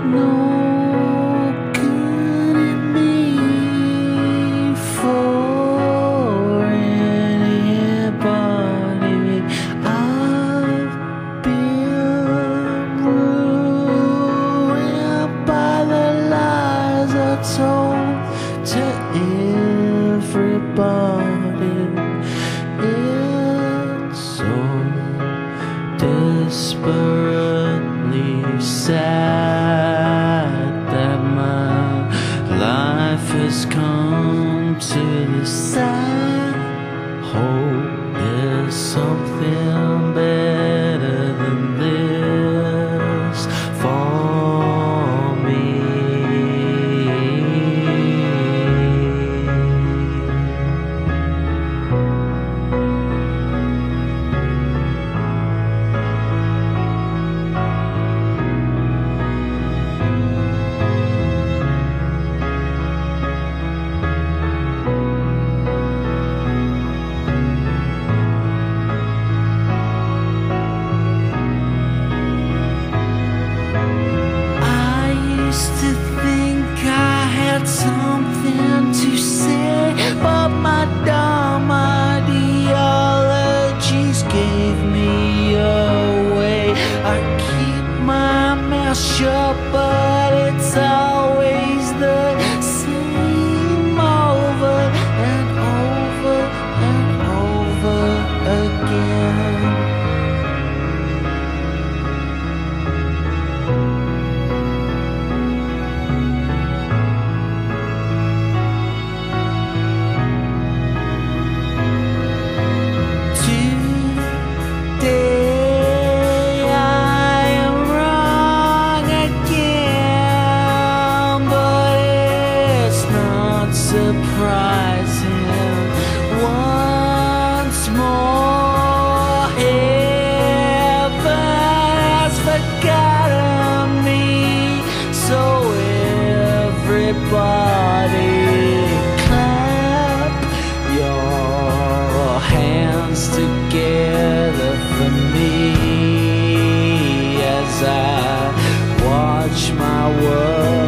no good in me for anybody. I've been ruined by the lies I told to everybody. It's so desperately sad that my life has come to this. I hope there's something better than this for me. To think I had something to say, but my dumb ideologies gave me away. I keep my mouth shut, but it's always the same over and over and over again. Surprising once more, heaven has forgotten me. So everybody clap your hands together for me as I watch my world